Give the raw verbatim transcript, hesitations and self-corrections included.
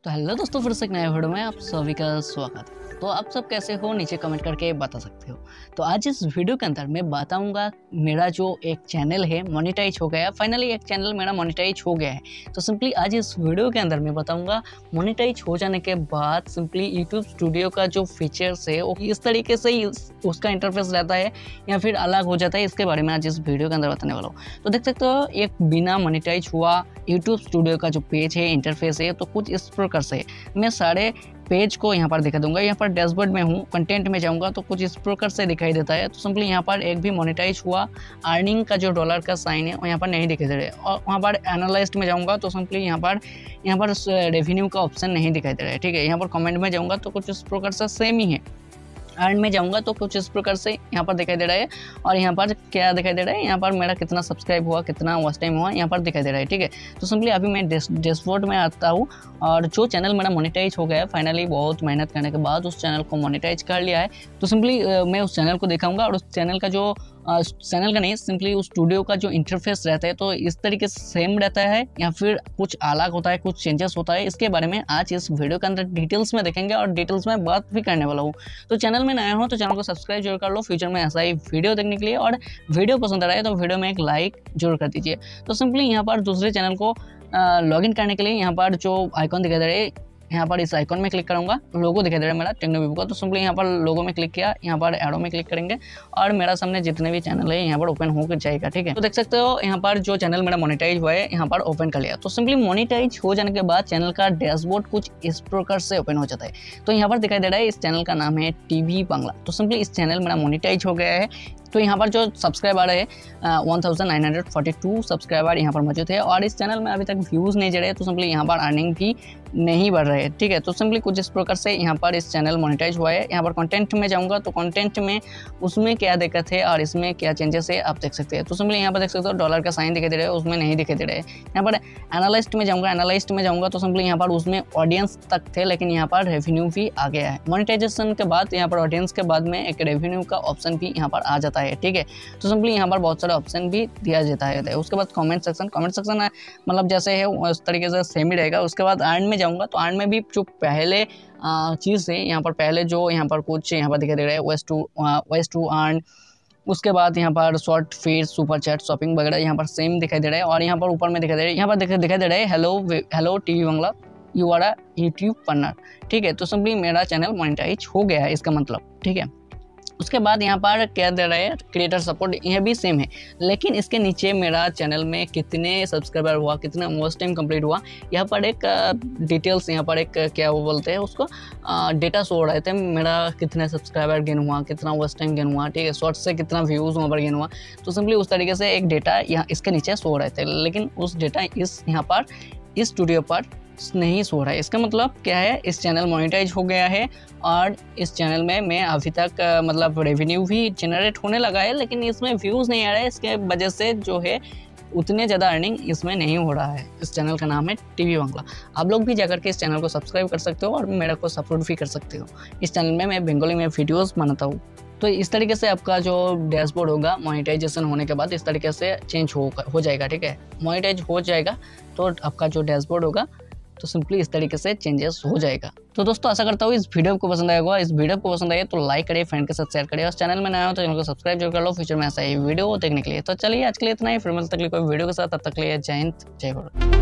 तो हेलो दोस्तों, फिर से एक नए वीडियो में आप सभी का स्वागत है। तो आप सब कैसे हो नीचे कमेंट करके बता सकते हो। तो आज इस वीडियो के अंदर मैं बताऊंगा मेरा जो एक चैनल है मोनेटाइज हो गया। फाइनली एक चैनल मेरा मोनेटाइज हो गया है। तो सिंपली आज इस वीडियो के अंदर मैं बताऊंगा मोनेटाइज हो जाने के बाद सिंपली यूट्यूब स्टूडियो का जो फीचर्स है वो इस तरीके से ही उसका इंटरफेस रहता है या फिर अलग हो जाता है, इसके बारे में आज इस वीडियो के अंदर बताने वाला हूँ। तो देख सकते हो एक बिना मोनेटाइज हुआ यूट्यूब स्टूडियो का जो पेज है, इंटरफेस है, तो कुछ इस प्रकार से मैं सारे पेज को यहाँ पर दिखा दूंगा। यहाँ पर डैशबोर्ड में हूँ, कंटेंट में जाऊँगा तो कुछ इस प्रकार से दिखाई देता है। तो सिंपली यहाँ पर एक भी मोनेटाइज हुआ अर्निंग का जो डॉलर का साइन है वो यहाँ पर नहीं दिखाई दे रहा है। और वहाँ पर एनालिस्ट में जाऊँगा तो सिंपली यहाँ पर यहाँ पर रेवेन्यू का ऑप्शन नहीं दिखाई दे रहा है। ठीक है, यहाँ पर कमेंट में जाऊँगा तो कुछ इस प्रकार से सेम ही है। अर्न में जाऊँगा तो कुछ इस प्रकार से यहाँ पर दिखाई दे रहा है। और यहाँ पर क्या दिखाई दे रहा है, यहाँ पर मेरा कितना सब्सक्राइब हुआ, कितना वॉच टाइम हुआ, यहाँ पर दिखाई दे रहा है। ठीक है, तो सिंपली अभी मैं डैशबोर्ड में आता हूँ और जो चैनल मेरा मोनेटाइज हो गया है, फाइनली बहुत मेहनत करने के बाद उस चैनल को मोनेटाइज कर लिया है। तो सिंपली मैं उस चैनल को दिखाऊंगा और उस चैनल का जो चैनल का नहीं, सिंपली उस स्टूडियो का जो इंटरफेस रहता है तो इस तरीके से सेम रहता है या फिर कुछ अलग होता है, कुछ चेंजेस होता है, इसके बारे में आज इस वीडियो के अंदर डिटेल्स में देखेंगे और डिटेल्स में बात भी करने वाला हूँ। तो चैनल में नया हो तो चैनल को सब्सक्राइब जरूर कर लो फ्यूचर में ऐसा ही वीडियो देखने के लिए। और वीडियो पसंद आ रहा है तो वीडियो में एक लाइक जरूर कर दीजिए। तो सिंपली यहाँ पर दूसरे चैनल को लॉगिन करने के लिए यहाँ पर जो आइकॉन दिखाई दे रहा है, यहाँ पर इस आइकॉन में क्लिक करूंगा, लोगो दिखाई दे रहा है मेरा टेक्नोवीवो का। तो सिंपली यहाँ पर लोगो में क्लिक किया, यहाँ पर एरो में क्लिक करेंगे और मेरा सामने जितने भी चैनल है यहाँ पर ओपन हो जाएगा। ठीक है, तो देख सकते हो यहाँ पर जो चैनल मेरा मोनेटाइज हुआ है यहाँ पर ओपन कर लिया। तो सिंपली मोनेटाइज हो जाने के बाद चैनल का डैशबोर्ड कुछ इस प्रकार से ओपन हो जाता है। तो यहाँ पर दिखाई दे रहा है इस चैनल का नाम है टीवी बांग्ला। तो सिंपली इस चैनल मेरा मोनेटाइज हो गया है। तो यहाँ पर जो सब्सक्राइबर है one thousand nine hundred forty two subscriber यहाँ पर मौजूद है और इस चैनल में अभी तक व्यूज़ नहीं जा रहे, तो सिंपली यहाँ पर अर्निंग भी नहीं बढ़ रहे। ठीक है, तो सिंपली कुछ इस प्रकार से यहाँ पर इस चैनल मोनेटाइज हुआ है। यहाँ पर कंटेंट में जाऊँगा तो कंटेंट में उसमें क्या दिक्कत है और इसमें क्या चेंजेस है आप देख सकते हैं। तो सिंपली यहाँ पर देख सकते हो डॉलर का साइन दिखाई दे रहा है, उसमें नहीं दिखाई दे रहा है। यहाँ पर एनालिस्ट में जाऊँगा एनालिस्ट में जाऊँगा तो सिंपली यहाँ पर उसमें ऑडियंस तक थे, लेकिन यहाँ पर रेवेन्यू भी आ गया है। मोनेटाइजेशन के बाद यहाँ पर ऑडियंस के बाद में एक रेवेन्यू का ऑप्शन भी यहाँ पर आ जाता है। ठीक है, तो सिंपली यहाँ पर बहुत सारे ऑप्शन भी दिया जाता है। उसके बाद कमेंट सेक्शन, कमेंट सेक्शन मतलब जैसे है उस तरीके से सेम ही रहेगा। उसके बाद अर्न में जाऊँगा तो अर्न में भी जो पहले चीज़ है यहाँ पर पहले जो यहाँ पर कुछ यहाँ पर दिखाई दे रहा है waste to waste to earn. उसके बाद यहाँ पर short feed, super chat, shopping वगैरह यहाँ पर सेम दिखाई दे रहा है। और यहाँ पर ऊपर में दिखाई दे रहा है, यहाँ पर दिखाई दिखाई दे रहा है hello hello TV Bangla you are a YouTube partner. ठीक है, तो सिंपली मेरा चैनल मोनेटाइज हो गया है इसका मतलब। ठीक है, उसके बाद यहाँ पर क्या दे रहा है क्रिएटर सपोर्ट, यह भी सेम है, लेकिन इसके नीचे मेरा चैनल में कितने सब्सक्राइबर हुआ, कितना वॉच टाइम कंप्लीट हुआ, यहाँ पर एक डिटेल्स, यहाँ पर एक क्या वो बोलते हैं उसको डेटा शो हो रहे थे, मेरा कितने सब्सक्राइबर गेन हुआ, कितना वॉच टाइम गेन हुआ। ठीक है, शॉर्ट से कितना व्यूज़ वहाँ पर गेन हुआ। तो सिंपली उस तरीके से एक डेटा यहाँ इसके नीचे शो हो रहे थे, लेकिन उस डेटा इस यहाँ पर इस स्टूडियो पर नहीं सो रहा है। इसका मतलब क्या है, इस चैनल मोनेटाइज हो गया है और इस चैनल में मैं अभी तक मतलब रेवेन्यू भी जनरेट होने लगा है, लेकिन इसमें व्यूज़ नहीं आ रहा है। इसके वजह से जो है उतने ज़्यादा अर्निंग इसमें नहीं हो रहा है। इस चैनल का नाम है टीवी बांग्ला। आप लोग भी जाकर के इस चैनल को सब्सक्राइब कर सकते हो और मेरे को सपोर्ट भी कर सकते हो। इस चैनल में मैं बंगाली में वीडियोस बनाता हूँ। तो इस तरीके से आपका जो डैशबोर्ड होगा मोनेटाइजेशन होने के बाद इस तरीके से चेंज हो हो जाएगा। ठीक है, मोनेटाइज हो जाएगा तो आपका जो डैशबोर्ड होगा तो सिंपली इस तरीके से चेंजेस हो जाएगा। तो दोस्तों आशा करता हूँ इस वीडियो को पसंद आएगा। इस वीडियो को पसंद आए तो लाइक करिए, फ्रेंड के साथ शेयर करिए और चैनल में नया हो तो चैनल को सब्सक्राइब जरूर कर लो फ्यूचर में ऐसा ही वीडियो देखने के लिए। तो चलिए आज के लिए इतना ही, फिर मिलते अगली कोई वीडियो के साथ, तब तक के लिए जय हिंद जय भारत।